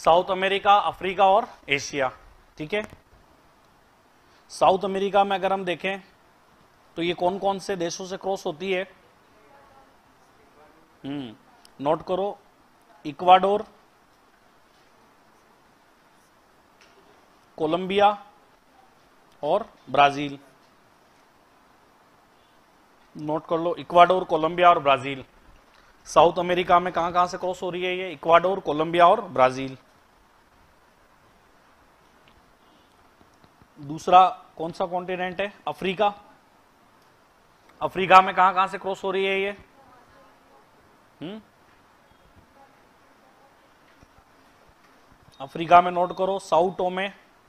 South America, Africa और Asia. ठीक है, साउथ अमेरिका में अगर हम देखें तो ये कौन कौन से देशों से क्रॉस होती है? नोट करो, इक्वाडोर, कोलंबिया और ब्राजील। नोट कर लो, इक्वाडोर, कोलंबिया और ब्राजील। साउथ अमेरिका में कहां कहां से क्रॉस हो रही है ये? इक्वाडोर, कोलंबिया और ब्राजील। दूसरा कौन सा कॉन्टिनेंट है? अफ्रीका। अफ्रीका में कहां कहां से क्रॉस हो रही है ये? अफ्रीका में नोट करो, साउ टोमे,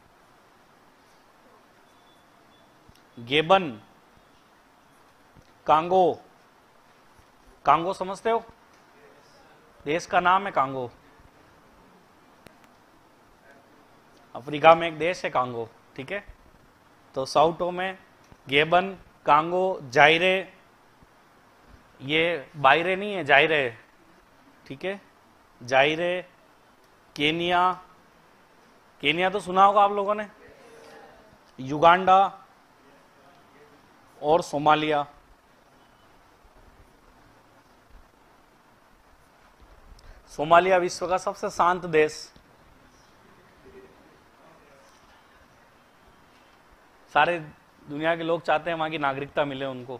गेबन, कांगो। कांगो समझते हो? देश का नाम है कांगो। अफ्रीका में एक देश है कांगो। ठीक है, तो साउ टोमे, गेबन, कांगो, जायरे, ये बायरे नहीं है, जायरे। ठीक है, जायरे, केनिया, केनिया तो सुना होगा आप लोगों ने, युगांडा और सोमालिया। सोमालिया विश्व का सबसे शांत देश। सारे दुनिया के लोग चाहते हैं वहां की नागरिकता मिले उनको।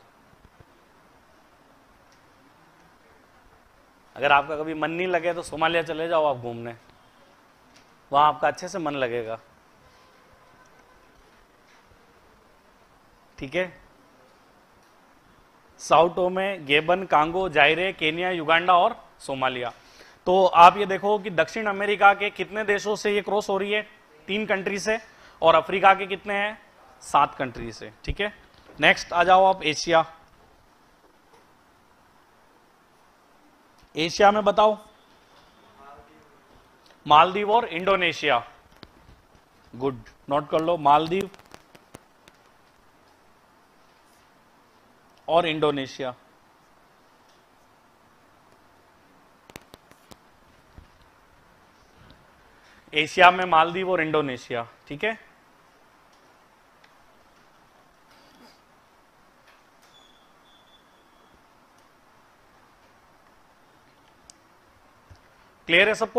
अगर आपका कभी मन नहीं लगे तो सोमालिया चले जाओ आप घूमने, वहां आपका अच्छे से मन लगेगा। ठीक है, Sao Tome, Gabon, Congo, Zaire, Kenya, Uganda और सोमालिया। तो आप ये देखो कि दक्षिण अमेरिका के कितने देशों से ये क्रॉस हो रही है? 3 कंट्री से। और अफ्रीका के कितने हैं? 7 कंट्री से। ठीक है, नेक्स्ट आ जाओ आप एशिया। एशिया में बताओ, मालदीव और इंडोनेशिया। गुड, नोट कर लो, मालदीव और इंडोनेशिया। एशिया में मालदीव और इंडोनेशिया। ठीक है, क्लियर है सबको?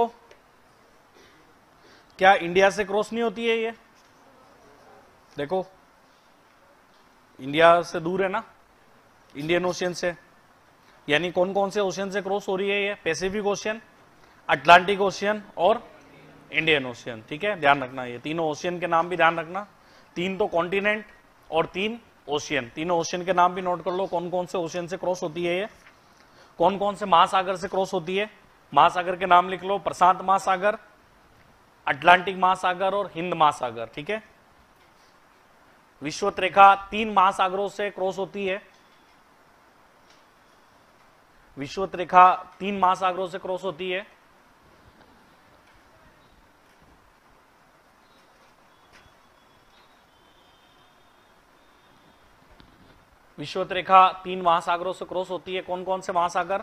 क्या इंडिया से क्रॉस नहीं होती है ये? देखो, इंडिया से दूर है ना, इंडियन ओशियन से। यानी कौन कौन से ओशियन से क्रॉस हो रही है ये? पैसिफिक ओशियन, अटलांटिक ओशियन और इंडियन ओशियन। ठीक है, ध्यान रखना, ये तीनों ओशियन के नाम भी ध्यान रखना। 3 तो कॉन्टिनेंट और 3 ओशियन। तीनों ओशियन के नाम भी नोट कर लो, कौन कौन से ओशियन से क्रॉस होती है ये, कौन कौन से महासागर से क्रॉस होती है। महासागर के नाम लिख लो, प्रशांत महासागर, अटलांटिक महासागर और हिंद महासागर। ठीक है, विषुवत रेखा 3 महासागरों से क्रॉस होती है। विषुवत रेखा 3 महासागरों से क्रॉस होती है। विषुवत रेखा 3 महासागरों से क्रॉस होती है। कौन कौन से महासागर?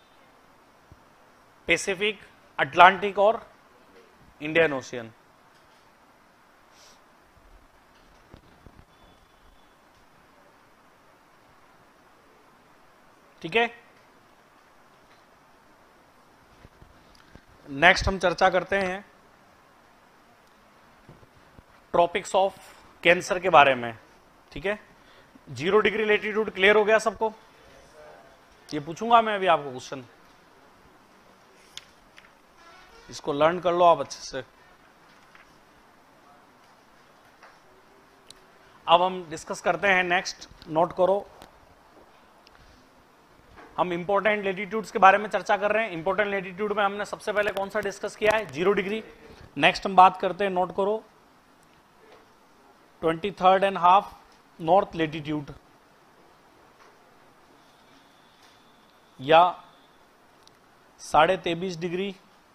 पैसिफिक, अटलांटिक और इंडियन ओशियन। ठीक है, नेक्स्ट हम चर्चा करते हैं ट्रॉपिक्स ऑफ कैंसर के बारे में। ठीक है, 0 डिग्री लेटीट्यूड क्लियर हो गया सबको? ये पूछूंगा मैं अभी आपको क्वेश्चन, इसको लर्न कर लो आप अच्छे से। अब हम डिस्कस करते हैं नेक्स्ट, नोट करो, हम इंपॉर्टेंट लेटीट्यूड्स के बारे में चर्चा कर रहे हैं। इंपॉर्टेंट लेटीट्यूड में हमने सबसे पहले कौन सा डिस्कस किया है? 0 डिग्री। नेक्स्ट हम बात करते हैं, नोट करो, 23.5 नॉर्थ लेटीट्यूड या 23.5 डिग्री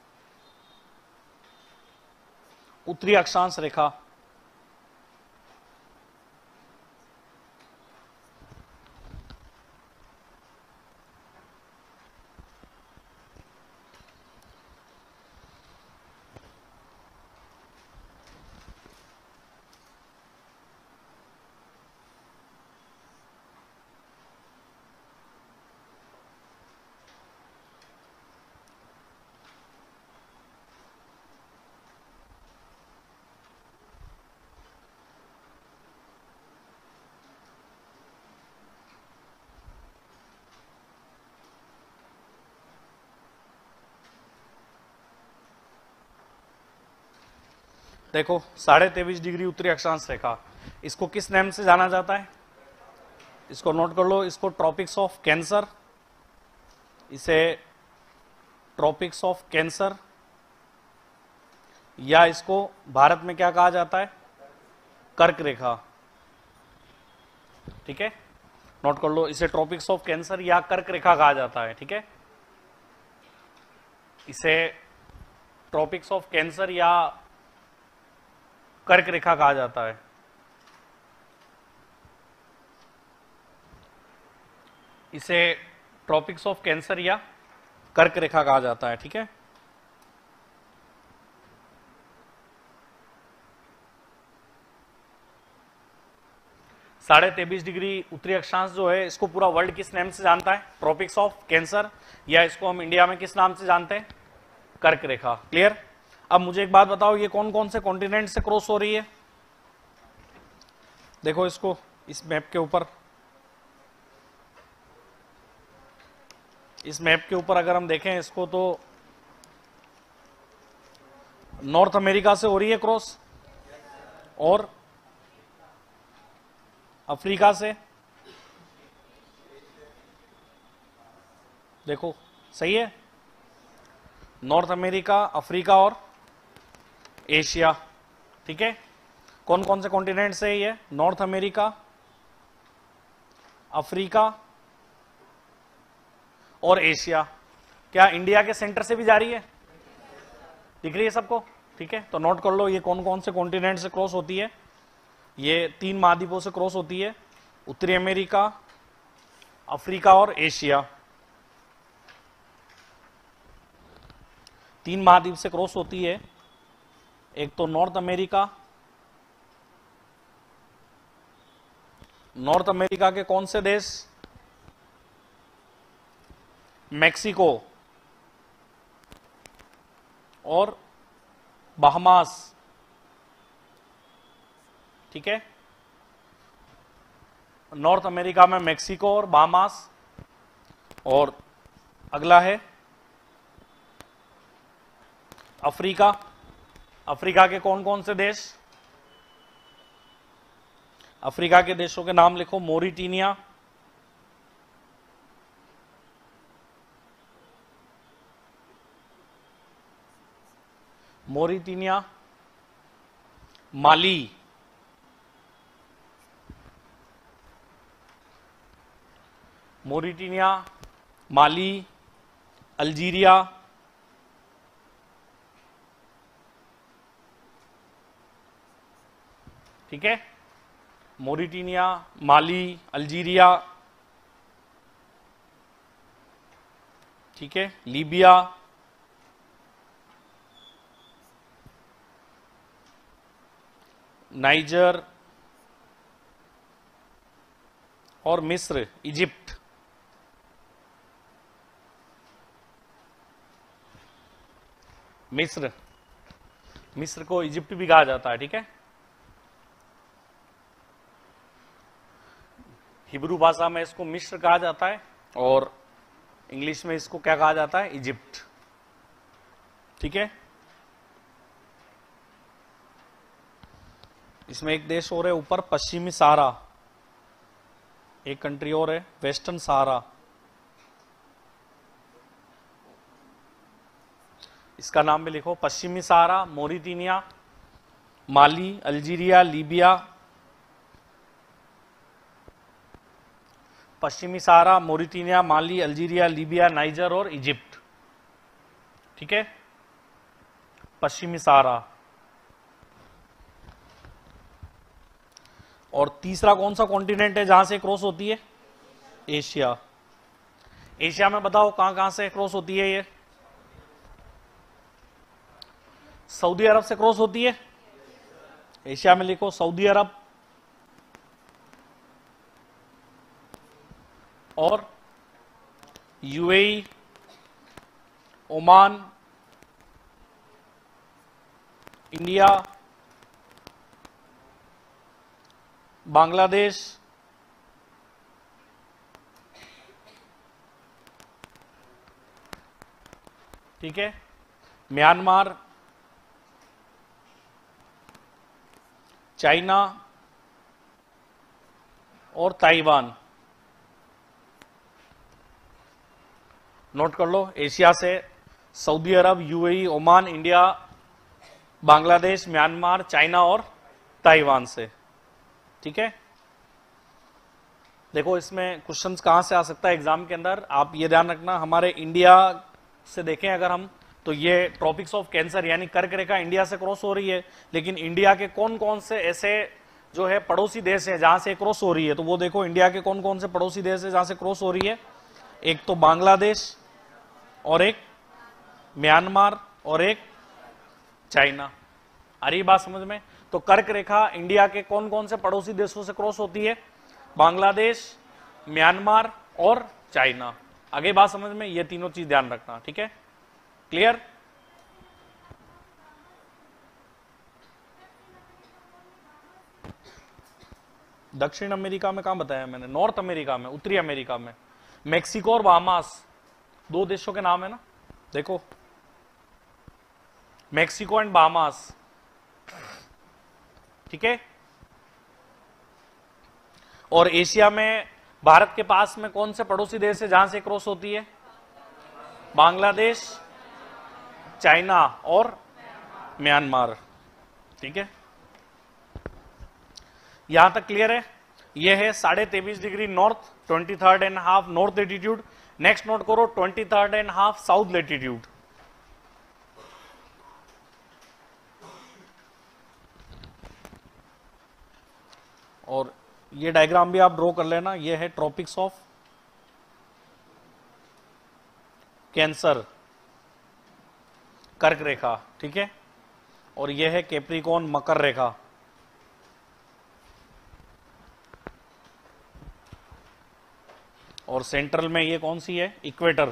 उत्तरी अक्षांश रेखा। देखो 23.5 डिग्री उत्तरी अक्षांश रेखा, इसको किस नाम से जाना जाता है? इसको नोट कर लो, इसको ट्रॉपिक्स ऑफ कैंसर, इसे ट्रॉपिक्स ऑफ कैंसर, या इसको भारत में क्या कहा जाता है? कर्क रेखा। ठीक है, नोट कर लो, इसे ट्रॉपिक्स ऑफ कैंसर या कर्क रेखा कहा जाता है। ठीक है, इसे ट्रॉपिक्स ऑफ कैंसर या कर्क रेखा कहा जाता है। इसे ट्रॉपिक्स ऑफ कैंसर या कर्क रेखा कहा जाता है। ठीक है, साढ़े 23 डिग्री उत्तरी अक्षांश जो है, इसको पूरा वर्ल्ड किस नाम से जानता है? ट्रॉपिक्स ऑफ कैंसर, या इसको हम इंडिया में किस नाम से जानते हैं? कर्क रेखा। क्लियर? अब मुझे एक बात बताओ, ये कौन कौन से कॉन्टिनेंट से क्रॉस हो रही है? देखो इसको, इस मैप के ऊपर, इस मैप के ऊपर अगर हम देखें इसको, तो नॉर्थ अमेरिका से हो रही है क्रॉस, और अफ्रीका से। देखो सही है, नॉर्थ अमेरिका, अफ्रीका और एशिया। ठीक है, कौन कौन से कॉन्टिनेंट से ये? नॉर्थ अमेरिका, अफ्रीका और एशिया। क्या इंडिया के सेंटर से भी जा रही है? दिख रही है सबको? ठीक है, तो नोट कर लो, ये कौन कौन से कॉन्टिनेंट से क्रॉस होती है? ये 3 महाद्वीपों से क्रॉस होती है, उत्तरी अमेरिका, अफ्रीका और एशिया। 3 महाद्वीप से क्रॉस होती है, एक तो नॉर्थ अमेरिका, नॉर्थ अमेरिका के कौन से देश? मैक्सिको और बहामास। ठीक है, नॉर्थ अमेरिका में मैक्सिको और बहामास, और अगला है अफ्रीका। अफ्रीका के कौन कौन से देश? अफ्रीका के देशों के नाम लिखो, Mauritania, Mauritania, Mali, Mauritania, Mali, Algeria, ठीक है, मोरिटानिया, माली, अल्जीरिया, ठीक है, लीबिया, नाइजर और मिस्र, इजिप्ट। मिस्र, मिस्र को इजिप्ट भी कहा जाता है। ठीक है, हिब्रू भाषा में इसको मिस्र कहा जाता है, और इंग्लिश में इसको क्या कहा जाता है? इजिप्ट। ठीक है, इसमें एक देश और है ऊपर, पश्चिमी सहारा, एक कंट्री और है वेस्टर्न सहारा। इसका नाम भी लिखो, पश्चिमी Sahara, Mauritania, Mali, Algeria, Libya. पश्चिमी Sahara, Mauritania, Mali, Algeria, Libya, Niger और इजिप्ट। ठीक है, पश्चिमी सहारा। और तीसरा कौन सा कॉन्टिनेंट है जहां से क्रॉस होती है? एशिया। एशिया में बताओ कहां कहां से क्रॉस होती है? ये सऊदी अरब से क्रॉस होती है। एशिया में लिखो सऊदी अरब और यूएई, ओमान, इंडिया, बांग्लादेश, ठीक है, म्यांमार, चाइना और ताइवान। नोट कर लो, एशिया से सऊदी अरब, UAE, Oman, India, Bangladesh, Myanmar, China और ताइवान से। ठीक है, देखो इसमें क्वेश्चंस कहां से आ सकता है एग्जाम के अंदर, आप ये ध्यान रखना। हमारे इंडिया से देखें अगर हम, तो ये ट्रॉपिक्स ऑफ कैंसर यानी कर्क रेखा इंडिया से क्रॉस हो रही है, लेकिन इंडिया के कौन कौन से ऐसे जो है पड़ोसी देश है जहां से क्रॉस हो रही है, तो वो देखो इंडिया के कौन कौन से पड़ोसी देश है जहां से क्रॉस हो रही है। एक तो बांग्लादेश और एक म्यांमार और एक चाइना। आ रही बात समझ में? तो कर्क रेखा इंडिया के कौन कौन से पड़ोसी देशों से क्रॉस होती है? बांग्लादेश, म्यांमार और चाइना। आगे बात समझ में? ये तीनों चीज ध्यान रखना। ठीक है, क्लियर? दक्षिण अमेरिका में कहां बताया मैंने? नॉर्थ अमेरिका में, उत्तरी अमेरिका में मेक्सिको और बाहामास, दो देशों के नाम है ना, देखो मेक्सिको एंड बाहामास। ठीक है, और एशिया में भारत के पास में कौन से पड़ोसी देश है जहां से क्रॉस होती है? बांग्लादेश, चाइना और म्यांमार। ठीक है, यहां तक क्लियर है? यह है 23.5 degree north, 23.5 north latitude. Next note करो 23.5 साउथ लेटीट्यूड। और ये डायग्राम भी आप ड्रॉ कर लेना, ये है ट्रॉपिक्स ऑफ कैंसर, कर्क रेखा। ठीक है, और यह है कैप्रिकॉर्न, मकर रेखा। और सेंट्रल में ये कौन सी है? इक्वेटर।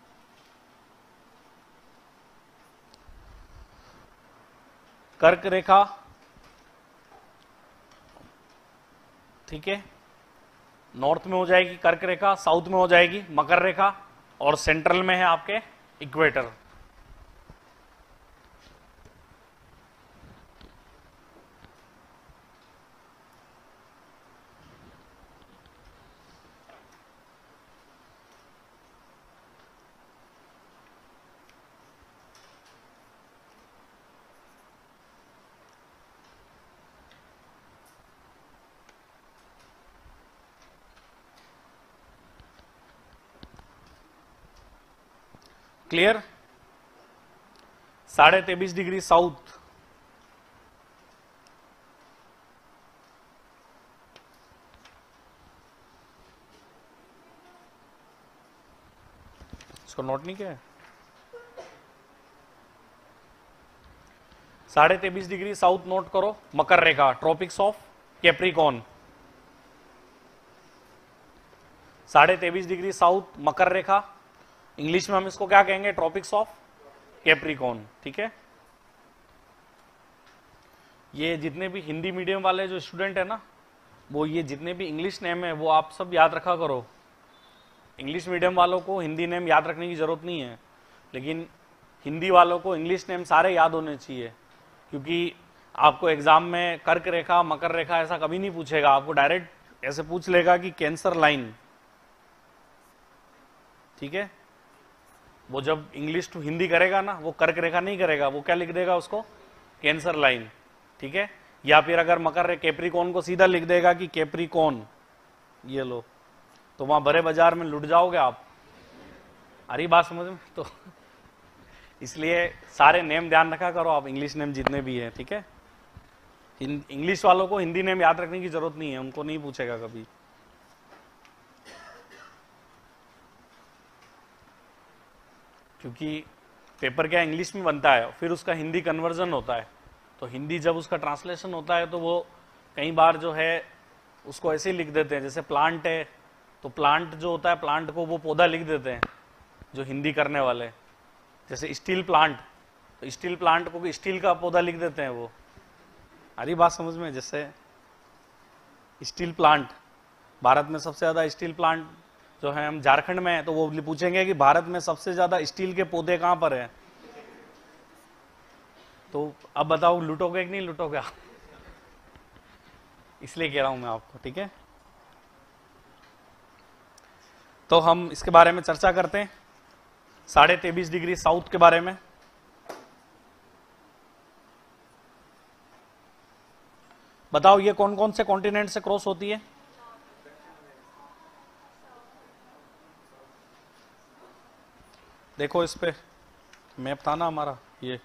कर्क रेखा, ठीक है, नॉर्थ में हो जाएगी कर्क रेखा, साउथ में हो जाएगी मकर रेखा, और सेंट्रल में है आपके इक्वेटर। क्लियर? 23.5 डिग्री साउथ, इसको नोट नहीं किया है? 23.5 डिग्री साउथ नोट करो, मकर रेखा, tropics of Capricorn. 23.5 degree south मकर रेखा, इंग्लिश में हम इसको क्या कहेंगे? Tropics of Capricorn. ठीक है, ये जितने भी हिंदी मीडियम वाले जो स्टूडेंट है ना, वो ये जितने भी इंग्लिश नेम है वो आप सब याद रखा करो। इंग्लिश मीडियम वालों को हिंदी नेम याद रखने की जरूरत नहीं है, लेकिन हिंदी वालों को इंग्लिश नेम सारे याद होने चाहिए, क्योंकि आपको एग्जाम में कर्क रेखा, मकर रेखा ऐसा कभी नहीं पूछेगा। आपको डायरेक्ट ऐसे पूछ लेगा कि कैंसर लाइन। ठीक है, वो जब इंग्लिश टू हिंदी करेगा ना, वो कर्क रेखा नहीं करेगा, वो क्या लिख देगा उसको? Cancer line. ठीक है, या फिर अगर मकर कैप्रिकॉर्न को सीधा लिख देगा कि कैप्रिकॉर्न, ये लो, तो वहां बड़े बाजार में लुट जाओगे आप। अरे बात समझ में? तो इसलिए सारे नेम ध्यान रखा करो आप, इंग्लिश नेम जितने भी है। ठीक है, इंग्लिश वालों को हिंदी नेम याद रखने की जरूरत नहीं है, उनको नहीं पूछेगा कभी। क्योंकि पेपर क्या इंग्लिश में बनता है, फिर उसका हिंदी कन्वर्जन होता है, तो हिंदी जब उसका ट्रांसलेशन होता है तो वो कई बार जो है उसको ऐसे ही लिख देते हैं। जैसे प्लांट है, तो प्लांट जो होता है, प्लांट को वो पौधा लिख देते हैं जो हिंदी करने वाले। जैसे स्टील प्लांट, तो स्टील प्लांट को स्टील का पौधा लिख देते हैं वो। अरे बात समझ में? जैसे स्टील प्लांट, भारत में सबसे ज्यादा स्टील प्लांट जो है हम झारखंड में है, तो वो पूछेंगे कि भारत में सबसे ज्यादा स्टील के पौधे कहां पर हैं। तो अब बताओ लूटोगे कि नहीं लूटोगे? इसलिए कह रहा हूं मैं आपको, ठीक है। तो हम इसके बारे में चर्चा करते हैं, 23.5 डिग्री साउथ के बारे में। बताओ ये कौन कौन से कॉन्टिनेंट से क्रॉस होती है? देखो इस पे मैप था ना हमारा, ये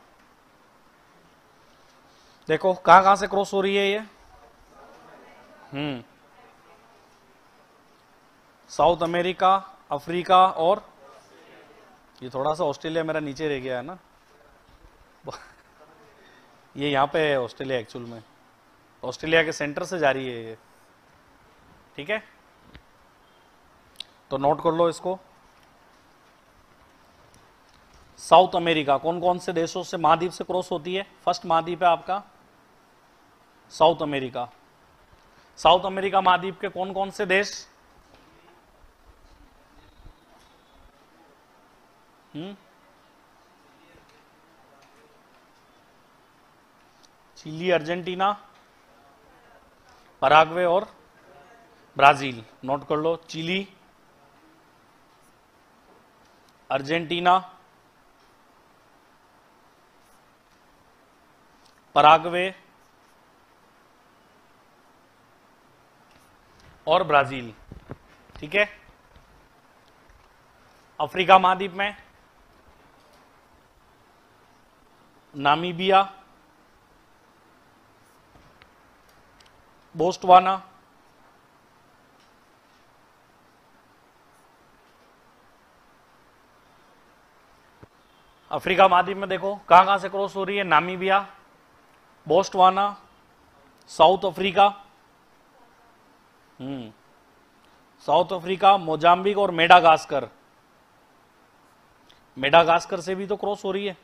देखो कहां कहां से क्रॉस हो रही है ये। साउथ अमेरिका, अफ्रीका और ये थोड़ा सा ऑस्ट्रेलिया मेरा नीचे रह गया है ना ये यहां पे है ऑस्ट्रेलिया, एक्चुअल में ऑस्ट्रेलिया के सेंटर से जा रही है ये, ठीक है। तो नोट कर लो इसको। साउथ अमेरिका कौन कौन से देशों से, महाद्वीप से क्रॉस होती है? फर्स्ट महाद्वीप है आपका साउथ अमेरिका। साउथ अमेरिका महाद्वीप के कौन कौन से देश? चिली, अर्जेंटीना, पराग्वे और ब्राजील। नोट कर लो, चिली, अर्जेंटीना, पराग्वे और ब्राजील, ठीक है। अफ्रीका महाद्वीप में नामीबिया, बोस्टवाना, अफ्रीका महाद्वीप में देखो कहां कहां से क्रॉस हो रही है? Namibia, Botswana, South Africa, South Africa, Mozambique और मेडागास्कर। मेडागास्कर से भी तो क्रॉस हो रही है।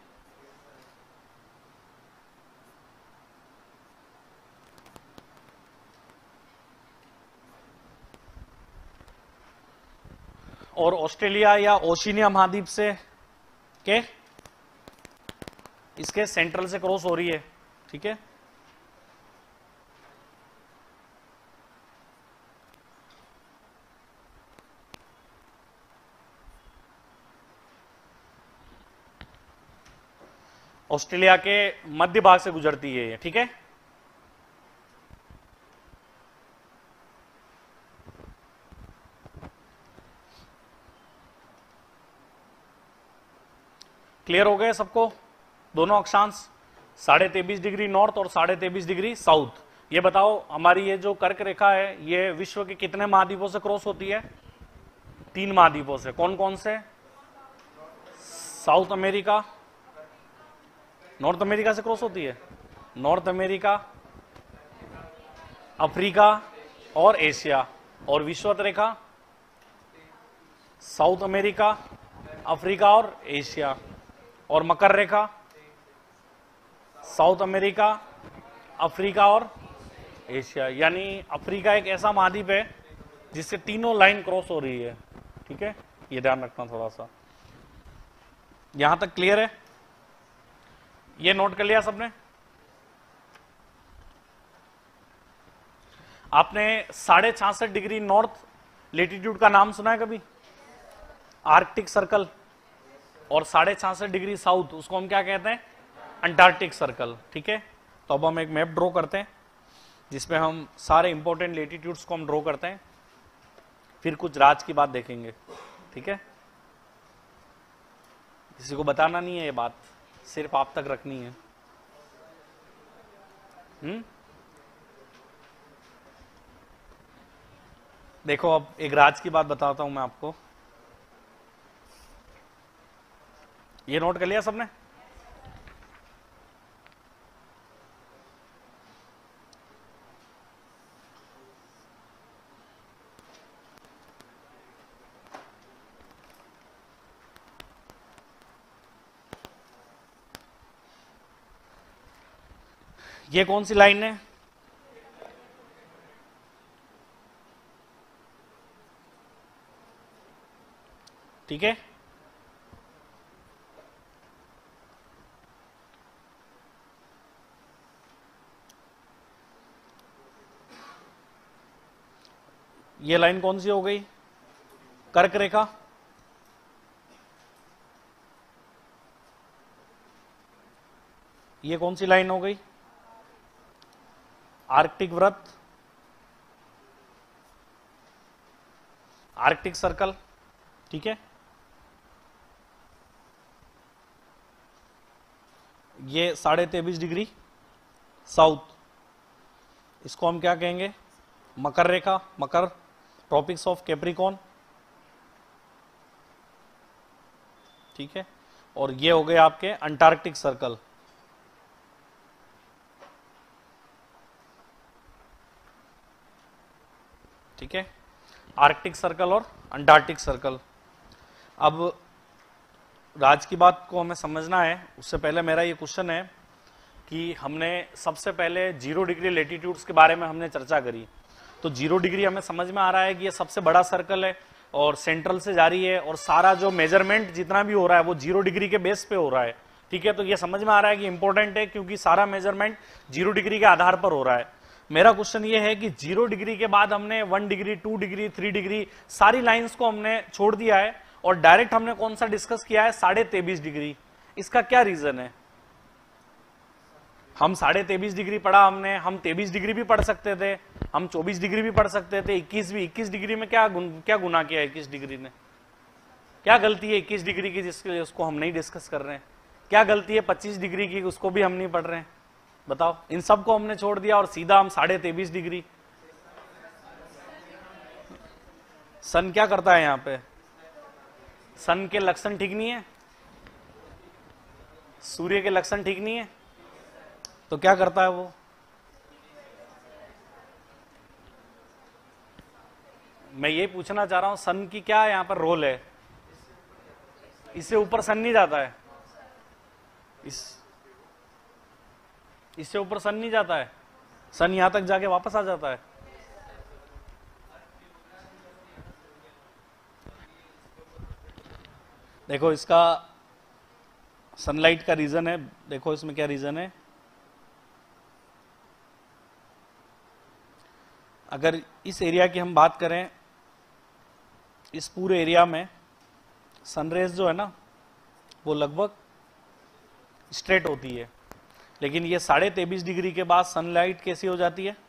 और ऑस्ट्रेलिया या ओशिनिया महाद्वीप से के इसके सेंट्रल से क्रॉस हो रही है, ठीक है। ऑस्ट्रेलिया के मध्य भाग से गुजरती है ये, ठीक है। क्लियर हो गए सबको दोनों अक्षांश? 23.5 डिग्री नॉर्थ और 23.5 डिग्री साउथ। ये बताओ हमारी ये जो कर्क रेखा है ये विश्व के कितने महाद्वीपों से क्रॉस होती है? 3 महाद्वीपों से। कौन कौन से? साउथ अमेरिका, नॉर्थ अमेरिका से क्रॉस होती है, नॉर्थ अमेरिका, अफ्रीका और एशिया। और विषुवत रेखा साउथ अमेरिका, अफ्रीका और एशिया। और मकर रेखा साउथ अमेरिका, अफ्रीका और एशिया। यानी अफ्रीका एक ऐसा महाद्वीप है जिससे तीनों लाइन क्रॉस हो रही है, ठीक है। ये ध्यान रखना थोड़ा सा। यहां तक क्लियर है? ये नोट कर लिया सबने? आपने 66.5 डिग्री नॉर्थ लेटीट्यूड का नाम सुना है कभी? Arctic circle. और 66.5 डिग्री साउथ, उसको हम क्या कहते हैं? अंटार्कटिक सर्कल, ठीक है। तो अब हम एक मैप ड्रॉ करते हैं जिसमें हम सारे इंपॉर्टेंट लेटीट्यूड्स को हम ड्रॉ करते हैं, फिर कुछ राज की बात देखेंगे, ठीक है। किसी को बताना नहीं है ये बात, सिर्फ आप तक रखनी है। देखो अब एक राज की बात बताता हूं मैं आपको। ये नोट कर लिया सबने? ये कौन सी लाइन है? ठीक है, ये लाइन कौन सी हो गई? कर्क रेखा। ये कौन सी लाइन हो गई? आर्कटिक वृत्त, आर्कटिक सर्कल। ठीक है, ये 23.5 डिग्री साउथ, इसको हम क्या कहेंगे? मकर रेखा, मकर, ट्रॉपिक्स ऑफ कैप्रिकॉर्न। ठीक है, और ये हो गए आपके अंटार्कटिक सर्कल। ठीक है, आर्कटिक सर्कल और अंटार्कटिक सर्कल। अब राज की बात को हमें समझना है, उससे पहले मेरा ये क्वेश्चन है कि हमने सबसे पहले 0 डिग्री लेटीट्यूड्स के बारे में हमने चर्चा करी। तो 0 डिग्री हमें समझ में आ रहा है कि ये सबसे बड़ा सर्कल है और सेंट्रल से जारी है और सारा जो मेजरमेंट जितना भी हो रहा है वो 0 डिग्री के बेस पे हो रहा है। ठीक है, तो ये समझ में आ रहा है कि इंपॉर्टेंट है क्योंकि सारा मेजरमेंट 0 डिग्री के आधार पर हो रहा है। मेरा क्वेश्चन ये है कि 0 डिग्री के बाद हमने 1 डिग्री, 2 डिग्री, 3 डिग्री सारी लाइंस को हमने छोड़ दिया है और डायरेक्ट हमने कौन सा डिस्कस किया है? 23.5 डिग्री। इसका क्या रीजन है? हम 23.5 डिग्री पढ़ा हमने, हम 23 डिग्री भी पढ़ सकते थे, हम 24 डिग्री भी पढ़ सकते थे, 21 भी। 21 डिग्री में क्या गुनाह किया? 21 डिग्री ने क्या गलती है 21 डिग्री की जिसके लिए उसको हम नहीं डिस्कस कर रहे हैं? क्या गलती है 25 डिग्री की, उसको भी हम नहीं पढ़ रहे हैं? बताओ। इन सब को हमने छोड़ दिया और सीधा हम 23.5 डिग्री। सन क्या करता है यहाँ पे? सन के लक्षण ठीक नहीं है, सूर्य के लक्षण ठीक नहीं है, तो क्या करता है वो? मैं ये पूछना चाह रहा हूं सन की क्या यहां पर रोल है? इससे ऊपर सन नहीं जाता है, इससे ऊपर सन नहीं जाता है, सन यहां तक जाके वापस आ जाता है। देखो इसका सनलाइट का रीजन है, देखो इसमें क्या रीजन है। अगर इस एरिया की हम बात करें, इस पूरे एरिया में सनरेज जो है ना वो लगभग स्ट्रेट होती है, लेकिन ये 23.5 डिग्री के बाद सनलाइट कैसी हो जाती है?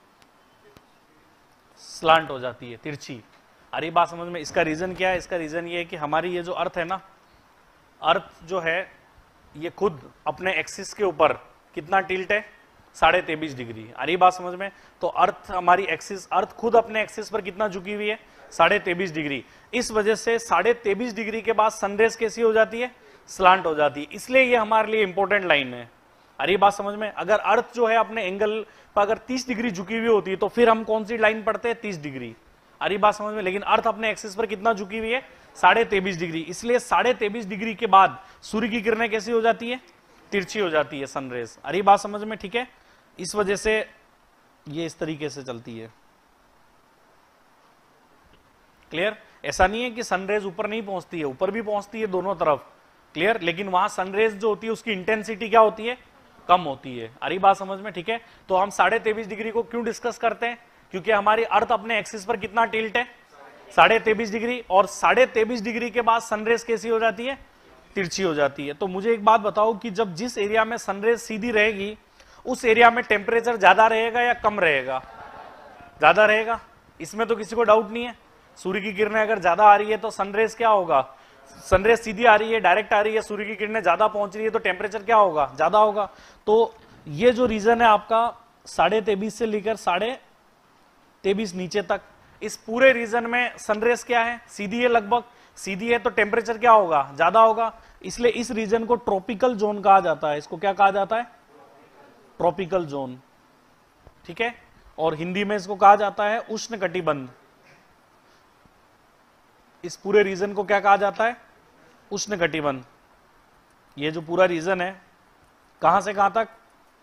स्लांट हो जाती है, तिरछी। अरे बात समझ में? इसका रीजन क्या है? इसका रीजन ये है कि हमारी ये जो अर्थ है ना, अर्थ जो है ये खुद अपने एक्सिस के ऊपर कितना टिल्ट है? 23.5 डिग्री। अरे बात समझ में? तो अर्थ हमारी एक्सिस, अर्थ खुद अपने एक्सिस पर कितना झुकी हुई है? 23.5 डिग्री। इस वजह से 23.5 डिग्री के बाद सनरेज कैसी हो जाती है? स्लांट हो जाती है। इसलिए ये हमारे लिए इंपॉर्टेंट लाइन है। अरे बात समझ में? अगर अर्थ जो है अपने एंगल पर अगर 30 डिग्री झुकी हुई होती है तो फिर हम कौन सी लाइन पढ़ते हैं? 30 डिग्री। अरे बात समझ में? लेकिन अर्थ अपने एक्सिस पर कितना झुकी हुई है? 23.5 डिग्री। इसलिए 23.5 डिग्री के बाद सूर्य की किरणें कैसी हो जाती है? तिरछी हो जाती है, सनरेज। अरे बात समझ में? ठीक है, इस वजह से ये इस तरीके से चलती है। क्लियर? ऐसा नहीं है कि सनरेज ऊपर नहीं पहुंचती है, ऊपर भी पहुंचती है दोनों तरफ। क्लियर? लेकिन वहां सनरेज जो होती है उसकी इंटेंसिटी क्या होती है? कम होती है। अरे बात समझ में? ठीक है, तो हम 23.5 डिग्री को क्यों डिस्कस करते हैं? क्योंकि हमारी अर्थ अपने एक्सिस पर कितना टिल्ट है? 23.5 डिग्री। और 23.5 डिग्री के बाद सनरेज कैसी हो जाती है? तिरछी हो जाती है। तो मुझे एक बात बताओ कि जब जिस एरिया में सनरेज सीधी रहेगी उस एरिया में टेम्परेचर ज्यादा रहेगा या कम रहेगा? ज्यादा रहेगा, इसमें तो किसी को डाउट नहीं है। सूर्य की किरणें अगर ज्यादा आ रही है तो सनरेज क्या होगा? सनरेज सीधी आ रही है, डायरेक्ट आ रही है, सूर्य की किरणें ज्यादा पहुंच रही है तो टेम्परेचर क्या होगा? ज्यादा होगा। तो ये जो रीजन है आपका 23.5 से लेकर 23.5 नीचे तक, इस पूरे रीजन में सनरेज क्या है? सीधी है, लगभग सीधी है, तो टेम्परेचर क्या होगा? ज्यादा होगा। इसलिए इस रीजन को ट्रॉपिकल जोन कहा जाता है। इसको क्या कहा जाता है? Tropical zone. ठीक है, और हिंदी में इसको कहा जाता है उष्ण कटिबंध। इस पूरे रीजन को क्या कहा जाता है? उष्ण कटिबंध। ये जो पूरा रीजन है कहां से कहां तक?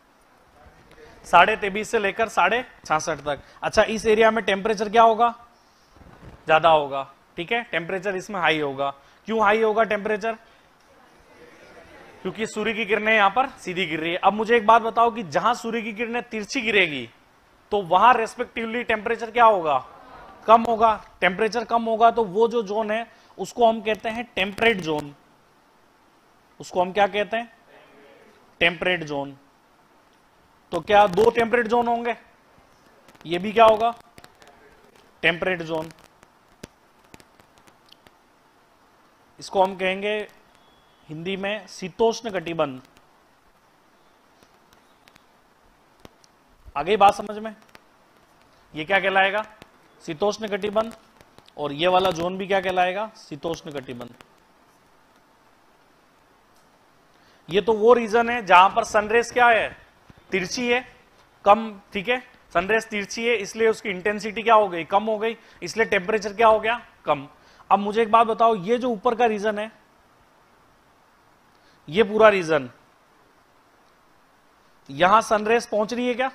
23.5 से लेकर 66.5 तक। अच्छा, इस एरिया में टेम्परेचर क्या होगा? ज्यादा होगा। ठीक है, टेम्परेचर इसमें हाई होगा। क्यों हाई होगा टेम्परेचर? क्योंकि सूर्य की किरणें यहां पर सीधी गिर रही है। अब मुझे एक बात बताओ कि जहां सूर्य की किरणें तिरछी गिरेगी तो वहां रेस्पेक्टिवली टेम्परेचर क्या होगा? कम होगा, टेम्परेचर कम होगा, तो वो जो जोन है उसको हम कहते हैं टेम्परेट जोन। उसको हम क्या कहते हैं? Temperate zone. तो क्या दो टेम्परेट जोन होंगे? ये भी क्या होगा? Temperate zone. इसको हम कहेंगे हिंदी में शीतोष्ण कटिबंध। आगे बात समझ में? ये क्या कहलाएगा? शीतोष्ण कटिबंध। और ये वाला जोन भी क्या कहलाएगा? शीतोष्ण कटिबंध। ये तो वो रीजन है जहां पर सनरेज क्या है? तिरछी है, कम, ठीक है, सनरेज तिरछी है, इसलिए उसकी इंटेंसिटी क्या हो गई? कम हो गई, इसलिए टेम्परेचर क्या हो गया? कम। अब मुझे एक बात बताओ, ये जो ऊपर का रीजन है, ये पूरा रीजन, यहां सनरेज पहुंच रही है क्या?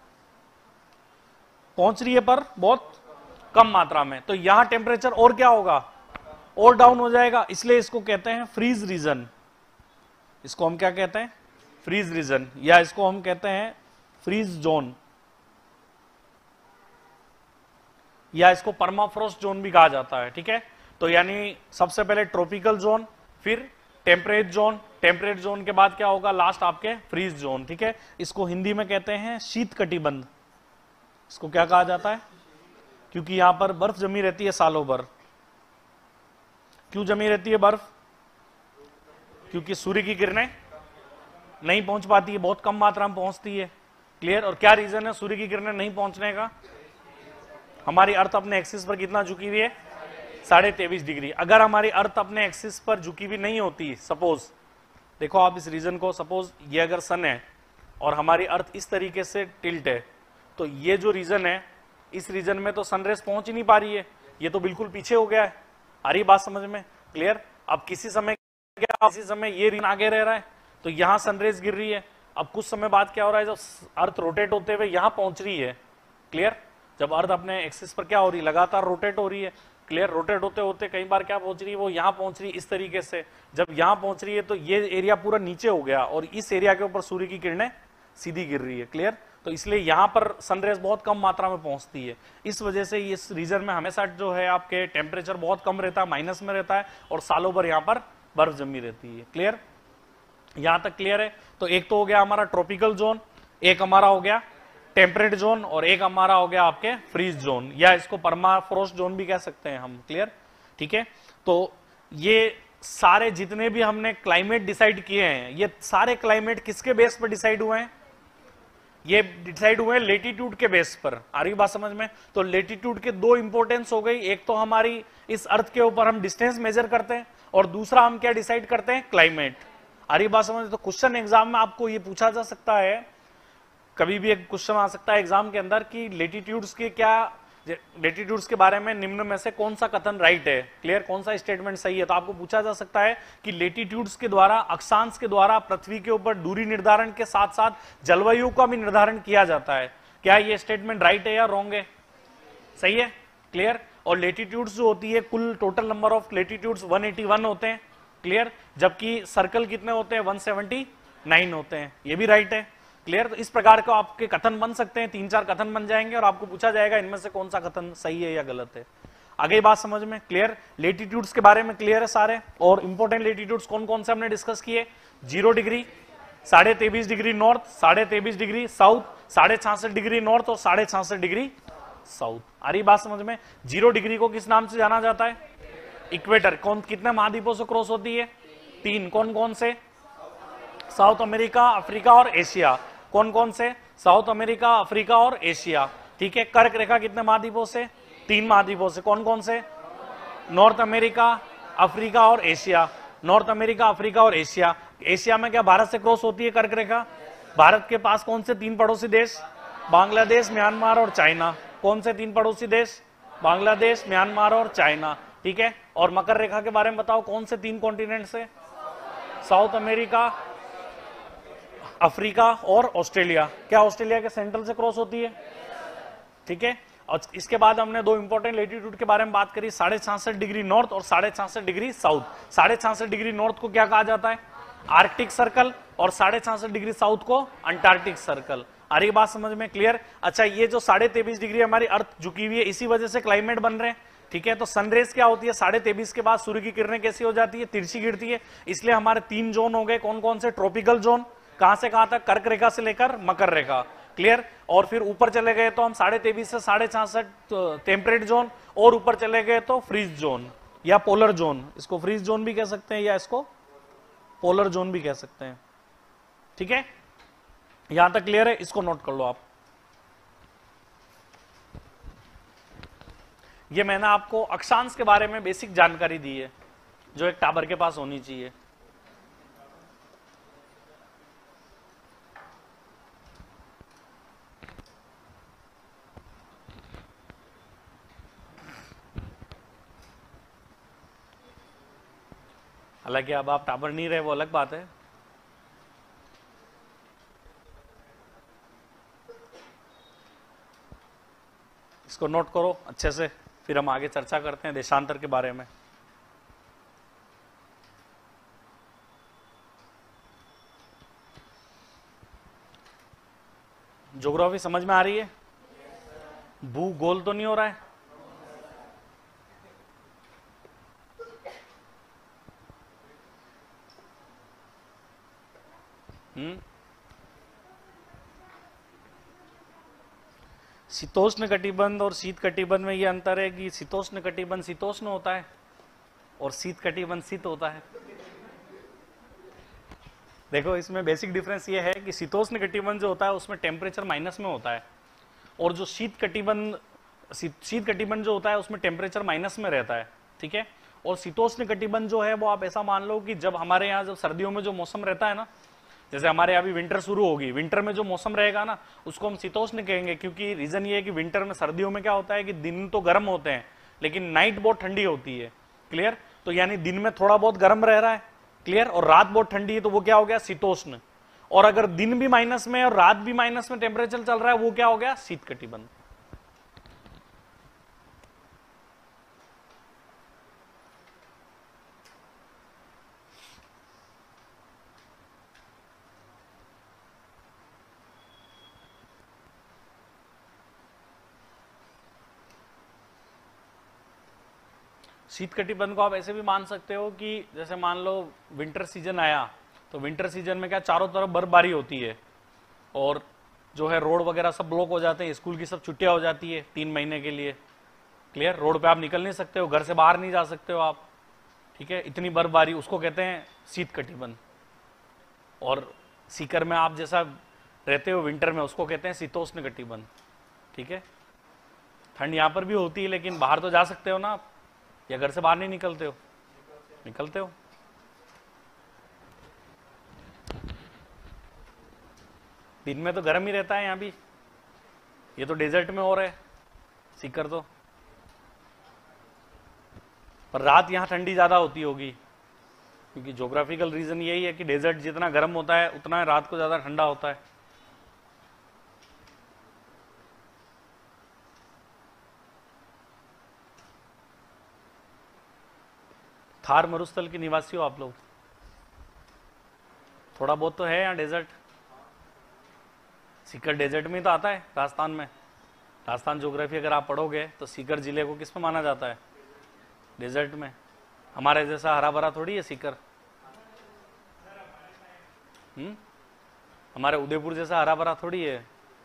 पहुंच रही है, पर बहुत कम मात्रा में। तो यहां टेम्परेचर और क्या होगा? और डाउन हो जाएगा, इसलिए इसको कहते हैं फ्रीज रीजन। इसको हम क्या कहते हैं? फ्रीज रीजन, या इसको हम कहते हैं फ्रीज जोन, या इसको परमाफ्रोस्ट जोन भी कहा जाता है, ठीक है। तो यानी सबसे पहले ट्रॉपिकल जोन, फिर टेम्परेट जोन, टेम्परेट जोन के बाद क्या होगा? लास्ट आपके फ्रीज जोन, ठीक है। इसको हिंदी में कहते हैं शीत कटिबंध। इसको क्या कहा जाता है? क्योंकि यहां पर बर्फ जमी रहती है सालों भर। क्यों जमी रहती है बर्फ? क्योंकि सूर्य की किरणें नहीं पहुंच पाती है, बहुत कम मात्रा में पहुंचती है। क्लियर? और क्या रीजन है सूर्य की किरणें नहीं पहुंचने का? हमारी अर्थ अपने एक्सिस पर कितना झुकी हुई है? 23.5 डिग्री। अगर हमारी अर्थ अपने एक्सिस पर झुकी हुई नहीं होती, सपोज देखो आप इस रीजन को, सपोज ये अगर सन है और हमारी अर्थ इस तरीके से टिल्ट है, तो ये जो रीजन है, इस रीजन में तो सनरेज पहुंच ही नहीं पा रही है, ये तो बिल्कुल पीछे हो गया है। आ रही बात समझ में? क्लियर? अब किसी समय क्या, किसी समय ये रीजन आगे रह रहा है, तो यहां सनरेज गिर रही है। अब कुछ समय बाद क्या हो रहा है, जब अर्थ रोटेट होते हुए यहां पहुंच रही है, क्लियर, जब अर्थ अपने एक्सिस पर क्या हो रही है, लगातार रोटेट हो रही है, क्लियर, रोटेट होते होते कई बार क्या पहुंच रही है, वो यहां पहुंच रही है इस तरीके से। जब यहां पहुंच रही है तो ये एरिया पूरा नीचे हो गया और इस एरिया के ऊपर सूर्य की किरणें सीधी गिर रही है, क्लियर। तो इसलिए यहां पर सनरेज बहुत कम मात्रा में पहुंचती है। इस वजह से इस रीजन में हमेशा जो है आपके टेम्परेचर बहुत कम रहता है, माइनस में रहता है, और सालों भर यहां पर बर्फ जमी रहती है। क्लियर? यहां तक क्लियर है? तो एक तो हो गया हमारा ट्रॉपिकल जोन, एक हमारा हो गया टेम्परेट जोन, और एक हमारा हो गया आपके फ्रीज जोन, या इसको परमाफ्रोस्ट जोन भी कह सकते हैं हम। क्लियर? ठीक है। तो ये सारे जितने भी हमने क्लाइमेट डिसाइड किए हैं, ये सारे क्लाइमेट किसके बेस पर डिसाइड हुए हैं? ये डिसाइड हुए लेटीट्यूड के बेस पर। आ रही बात समझ में? तो लेटीट्यूड के दो इंपॉर्टेंस हो गई, एक तो हमारी इस अर्थ के ऊपर हम डिस्टेंस मेजर करते हैं, और दूसरा हम क्या डिसाइड करते हैं? क्लाइमेट। आ रही बात समझ? तो क्वेश्चन एग्जाम में आपको ये पूछा जा सकता है, कभी भी एक क्वेश्चन आ सकता है एग्जाम के अंदर कि लेटीट्यूड्स के क्या, लेटीट्यूड्स के बारे में निम्न में से कौन सा कथन राइट है, क्लियर, कौन सा स्टेटमेंट सही है। तो आपको पूछा जा सकता है कि लेटीट्यूड्स के द्वारा, अक्षांश के द्वारा पृथ्वी के ऊपर दूरी निर्धारण के साथ साथ जलवायु का भी निर्धारण किया जाता है। क्या ये स्टेटमेंट राइट है या रॉन्ग है? सही है, क्लियर। और लेटीट्यूड्स जो होती है, कुल टोटल नंबर ऑफ लेटीट्यूड्स 181 होते हैं, क्लियर, जबकि सर्कल कितने होते हैं? 179 होते हैं, ये भी राइट है, क्लियर। तो इस प्रकार का आपके कथन बन सकते हैं, 3-4 कथन बन जाएंगे और आपको पूछा जाएगा इनमें से कौन सा कथन सही है या गलत है। आगे बात समझ में? क्लियर। लेटीट्यूड्स के बारे में क्लियर है सारे। और इंपॉर्टेंट लेटीट्यूड्स कौन कौन से हमने डिस्कस किए? 0 degree, 23.5 degree north, 23.5 degree south, 66.5 degree north और 66.5 डिग्री साउथ। आ रही बात समझ में? 0 डिग्री को किस नाम से जाना जाता है? इक्वेटर। कौन, कितने महाद्वीपों से क्रॉस होती है? 3। कौन कौन से? साउथ अमेरिका, अफ्रीका और एशिया। कौन कौन से? साउथ अमेरिका, अफ्रीका और एशिया। ठीक है। कर्क रेखा कितने महाद्वीपों से? 3 महाद्वीपों से। कौन कौन से? नॉर्थ अमेरिका, अफ्रीका और एशिया। नॉर्थ अमेरिका, अफ्रीका और एशिया। एशिया में क्या भारत से क्रॉस होती है कर्क रेखा? भारत के पास कौन से 3 पड़ोसी देश? बांग्लादेश, म्यांमार और चाइना। कौन से 3 पड़ोसी देश? बांग्लादेश, म्यांमार और चाइना। ठीक है। और मकर रेखा के बारे में बताओ, कौन से 3 कॉन्टिनेंट से? साउथ अमेरिका, अफ्रीका और ऑस्ट्रेलिया। क्या ऑस्ट्रेलिया के सेंट्रल से क्रॉस होती है? ठीक है। और इसके बाद हमने 2 इंपॉर्टेंट लेटीट्यूड के बारे में बात करी, 66.5 डिग्री नॉर्थ और 66.5 डिग्री साउथ। 66.5 डिग्री नॉर्थ को क्या कहा जाता है? आर्कटिक सर्कल, और 66.5 डिग्री साउथ को अंटार्कटिक सर्कल। आ रही बात समझ में? क्लियर? अच्छा, ये जो 23.5 डिग्री हमारी अर्थ झुकी हुई है, इसी वजह से क्लाइमेट बन रहे हैं, ठीक है। तो सनरेज क्या होती है, 23.5 के बाद सूर्य की किरणें कैसी हो जाती है, तिरछी गिरती है। इसलिए हमारे 3 जोन हो गए, कौन कौन से? ट्रॉपिकल जोन, कहां से कहां तक? कर्क रेखा से लेकर मकर रेखा, क्लियर। और फिर ऊपर चले गए तो हम 23.5 से 66.5 टेम्परेट जोन, और ऊपर चले गए तो फ्रीज जोन या पोलर जोन। इसको फ्रीज जोन भी कह सकते हैं या इसको पोलर जोन भी कह सकते हैं, ठीक है। यहां तक क्लियर है? इसको नोट कर लो आप। ये मैंने आपको अक्षांश के बारे में बेसिक जानकारी दी है, जो एक टावर के पास होनी चाहिए। हालांकि अब आप टावर नहीं रहे, वो अलग बात है। इसको नोट करो अच्छे से, फिर हम आगे चर्चा करते हैं देशांतर के बारे में। ज्योग्राफी समझ में आ रही है? भूगोल तो नहीं हो रहा है? शीतोष्ण कटिबंध और शीत कटिबंध में यह अंतर है कि शीतोष्ण कटिबंध शीतोष्ण होता है और शीत कटिबंध शीत होता है। देखो, इसमें बेसिक डिफरेंस ये है कि शीतोष्ण कटिबंध जो होता है उसमें टेम्परेचर माइनस में होता है, और जो शीत कटिबंध जो होता है उसमें टेम्परेचर माइनस में रहता है, ठीक है। और शीतोष्ण कटिबंध जो है वो आप ऐसा मान लो कि जब हमारे यहाँ जब सर्दियों में जो मौसम रहता है ना, जैसे हमारे यहाँ अभी विंटर शुरू होगी, विंटर में जो मौसम रहेगा ना उसको हम शीतोष्ण कहेंगे, क्योंकि रीजन ये है कि विंटर में, सर्दियों में क्या होता है कि दिन तो गर्म होते हैं लेकिन नाइट बहुत ठंडी होती है, क्लियर। तो यानी दिन में थोड़ा बहुत गर्म रह रहा है, क्लियर, और रात बहुत ठंडी है, तो वो क्या हो गया? शीतोष्ण। और अगर दिन भी माइनस में और रात भी माइनस में टेम्परेचर चल रहा है, वो क्या हो गया? शीत कटिबंध। शीत कटिबंध को आप ऐसे भी मान सकते हो कि जैसे मान लो विंटर सीजन आया, तो विंटर सीजन में क्या चारों तरफ बर्फबारी होती है और जो है रोड वगैरह सब ब्लॉक हो जाते हैं, स्कूल की सब छुट्टियां हो जाती है 3 महीने के लिए, क्लियर। रोड पे आप निकल नहीं सकते हो, घर से बाहर नहीं जा सकते हो आप, ठीक है, इतनी बर्फबारी, उसको कहते हैं शीत कटिबंध। और सीकर में आप जैसा रहते हो विंटर में, उसको कहते हैं शीतोष्ण कटिबंध, ठीक है। ठंड यहाँ पर भी होती है लेकिन बाहर तो जा सकते हो ना आप, या घर से बाहर नहीं निकलते हो? निकलते हो। दिन में तो गर्म ही रहता है यहाँ भी, ये तो डेजर्ट में हो रहा है सीकर तो, पर रात यहाँ ठंडी ज्यादा होती होगी, क्योंकि ज्योग्राफिकल रीजन यही है कि डेजर्ट जितना गर्म होता है उतना रात को ज्यादा ठंडा होता है। थार मरुस्थल के निवासी हो आप लोग? थोड़ा बहुत तो है यहाँ डेजर्ट। सीकर डेजर्ट में तो आता है, राजस्थान में। राजस्थान ज्योग्राफी अगर आप पढ़ोगे तो सीकर जिले को किस में माना जाता है? डेजर्ट में। हमारे जैसा हरा भरा थोड़ी है सीकर। हमारे उदयपुर जैसा हरा भरा थोड़ी है।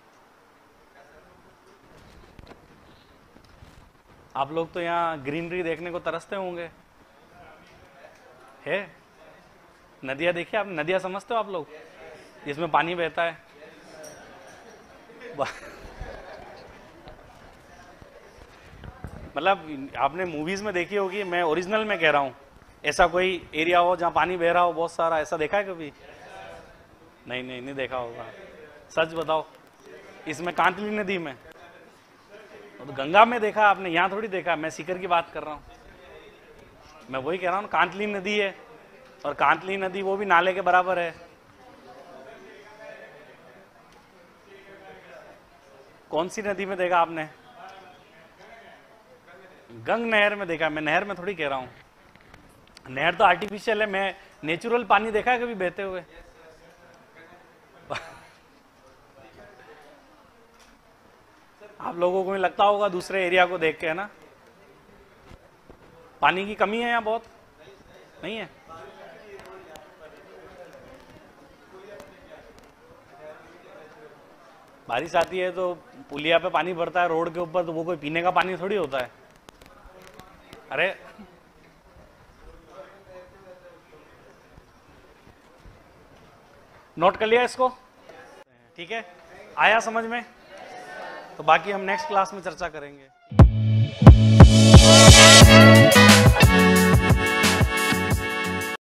आप लोग तो यहाँ ग्रीनरी देखने को तरसते होंगे, है? नदियां देखिए आप, नदियां समझते हो आप लोग, जिसमें पानी बहता है। मतलब आपने मूवीज में देखी होगी, मैं ओरिजिनल में कह रहा हूं, ऐसा कोई एरिया हो जहां पानी बह रहा हो बहुत सारा, ऐसा देखा है कभी? नहीं नहीं नहीं देखा होगा। सच बताओ, इसमें कांतली नदी में, तो गंगा में देखा आपने, यहां थोड़ी देखा। मैं सीकर की बात कर रहा हूं, मैं वही कह रहा हूं, कांतली नदी है, और कांतली नदी वो भी नाले के बराबर है। कौन सी नदी में देखा आपने? गंग नहर में देखा। मैं नहर में थोड़ी कह रहा हूं, नहर तो आर्टिफिशियल है। मैं नेचुरल पानी देखा है कभी बहते हुए? आप लोगों को भी लगता होगा दूसरे एरिया को देख के, है ना? पानी की कमी है यहाँ बहुत? नहीं है? बारिश आती है तो पुलिया पे पानी भरता है रोड के ऊपर, तो वो कोई पीने का पानी थोड़ी होता है। अरे नोट कर लिया इसको? ठीक है, आया समझ में? तो बाकी हम नेक्स्ट क्लास में चर्चा करेंगे।